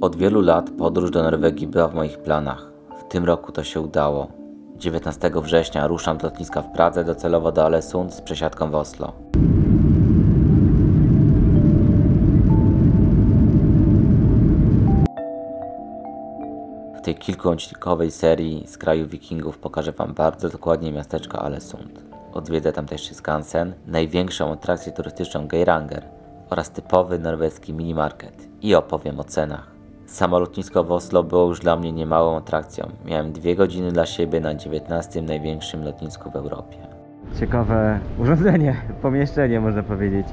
Od wielu lat podróż do Norwegii była w moich planach. W tym roku to się udało. 19 września ruszam z lotniska w Pradze docelowo do Ålesund z przesiadką w Oslo. W tej kilkuodcinkowej serii z kraju wikingów pokażę Wam bardzo dokładnie miasteczko Ålesund. Odwiedzę tamtejszy skansen, największą atrakcję turystyczną Geiranger oraz typowy norweski minimarket i opowiem o cenach. Samo lotnisko w Oslo było już dla mnie niemałą atrakcją. Miałem 2 godziny dla siebie na 19 największym lotnisku w Europie. Ciekawe urządzenie, pomieszczenie można powiedzieć.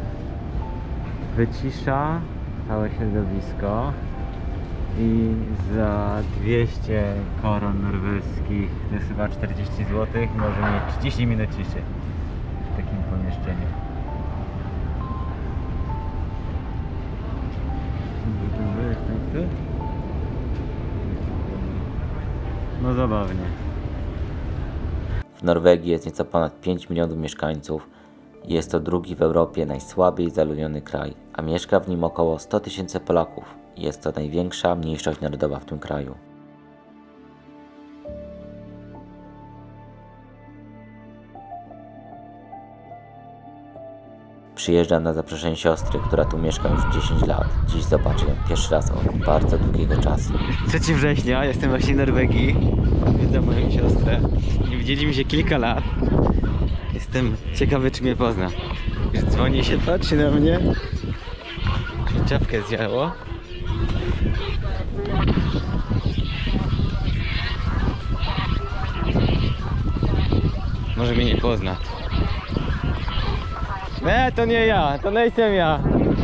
Wycisza całe środowisko i za 200 koron norweskich, to jest chyba 40 zł, może mieć 30 minut ciszy w takim pomieszczeniu. No zabawnie. W Norwegii jest nieco ponad 5 milionów mieszkańców. Jest to drugi w Europie najsłabiej zaludniony kraj, a mieszka w nim około 100 000 Polaków. Jest to największa mniejszość narodowa w tym kraju. Przyjeżdżam na zaproszenie siostry, która tu mieszka już 10 lat. Dziś zobaczę ją pierwszy raz od bardzo długiego czasu. 3 września, jestem właśnie w Norwegii. Widzę moją siostrę. Nie widzieliśmy się kilka lat. Jestem ciekawy, czy mnie pozna. Już dzwoni się, patrzy na mnie. Czy czapkę zjadło? Może mnie nie pozna. Nie, to nie ja, to nie jestem ja.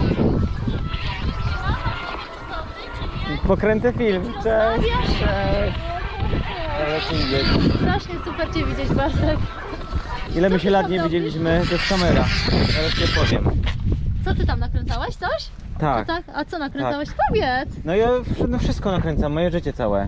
Pokręcę film. Cześć. Cześć. Strasznie super Cię widzieć, Bartek. Ile my się lat nie widzieliśmy, to jest kamera. Teraz Cię powiem. Co Ty tam nakręcałeś? Coś? Tak. Tak? A co nakręcałeś? Tak. Powiedz! No ja wszystko nakręcam, moje życie całe.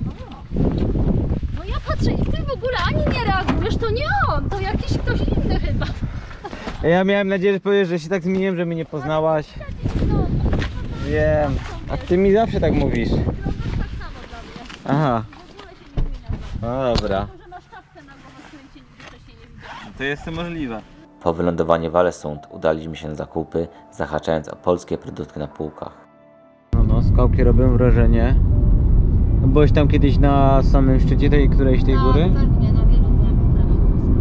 No ja patrzę i Ty w ogóle ani nie reagujesz, to nie on, to jakiś ktoś inny chyba. Ja miałem nadzieję, że powiesz, że się tak zmieniłem, że mnie nie poznałaś. Wiem. A Ty mi zawsze tak mówisz. Tak samo dla mnie. Aha. W ogóle się nie zmieniasz. No dobra. Może masz czapkę na głowę, której Cię nigdy wcześniej nie widziałam. To jest możliwe. Po wylądowaniu w Ålesund udaliśmy się na zakupy, zahaczając o polskie produkty na półkach. No, skałki robią wrażenie. Byłeś tam kiedyś na samym szczycie tej góry? Pewnie, na wielu wyprawach.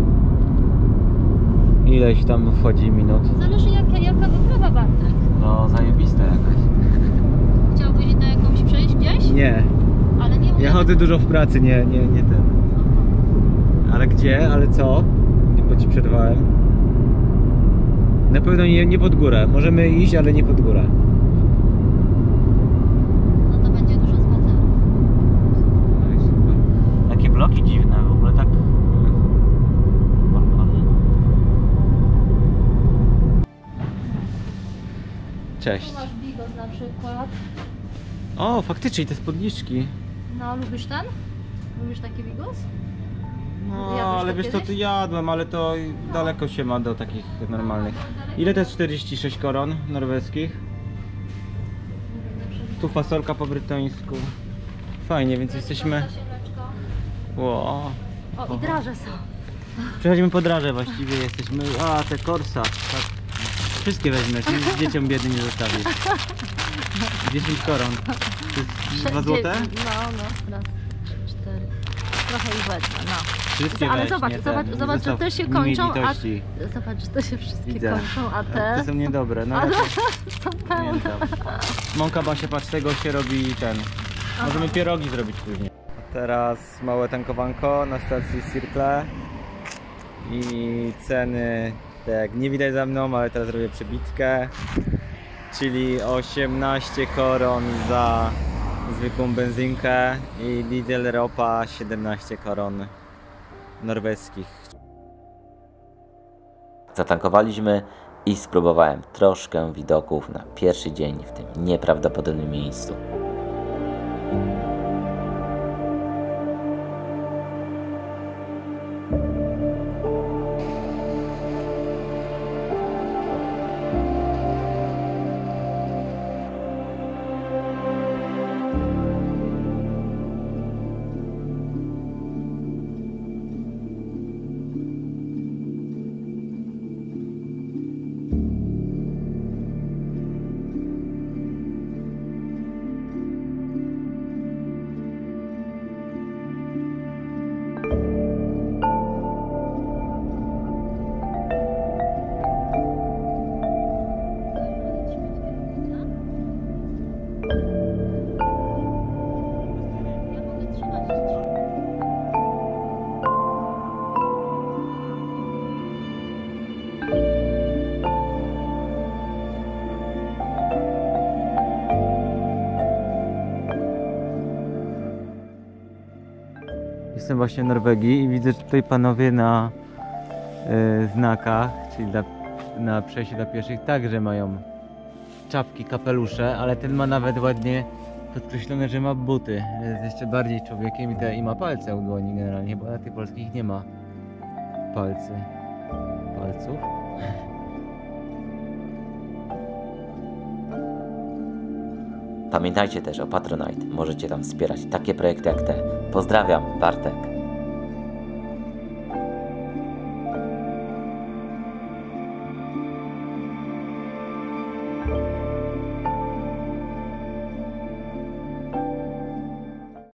Ileś tam wchodzi minut? Zależy jaka wyprawa, Bartek. No, zajebiste jakaś. Chciałbyś na jakąś przejść gdzieś? Nie. Ale nie Ja chodzę dużo w pracy, nie ten. Ale gdzie? Ale co? Bo Ci przerwałem. Na pewno nie pod górę. Możemy iść, ale nie pod górę. No to będzie dużo spacerów. No i super. Takie bloki dziwne, w ogóle tak. Balkony. Cześć. Tu masz bigos na przykład. O, faktycznie te spódniczki. No, lubisz ten? Lubisz taki bigos? No, Jadłeś ale to wiesz co, kiedyś? to jadłem, ale to daleko się ma do takich normalnych. Ile to jest 46 koron norweskich? Tu fasolka po brytońsku. Fajnie, więc jesteśmy... Wow. O, i draże są. Przechodzimy po draże właściwie, jesteśmy... A, te korsa, tak. Wszystkie weźmiesz, nic dzieciom biedy nie zostawisz. 10 koron. To jest 2 złote? No, raz, 4. Trochę ich wezmę, no. Wszystkie Ale weź, zobacz, nie zobacz, ten, zobacz, że zostaw te się mi kończą, a... litości. Zobacz, że te się wszystkie Widzę. kończą, a te... Te są niedobre, no Ale ja są pełne. pamiętam. Mąka Basia, patrz, tego się robi ten. Możemy pierogi zrobić później. Teraz małe tankowanko na stacji Circle. I ceny, tak jak nie widać za mną, ale teraz robię przebitkę. Czyli 18 koron za zwykłą benzynkę i Lidl ropa 17 koron norweskich. Zatankowaliśmy i spróbowałem troszkę widoków na pierwszy dzień w tym nieprawdopodobnym miejscu. Jestem właśnie w Norwegii i widzę, że tutaj panowie na znakach, czyli na przejściu dla pieszych także mają czapki, kapelusze, ale ten ma nawet ładnie podkreślone, że ma buty. Jest jeszcze bardziej człowiekiem i ma palce u dłoni generalnie, bo na tych polskich nie ma palców. Pamiętajcie też o Patronite. Możecie tam wspierać takie projekty jak te. Pozdrawiam, Bartek.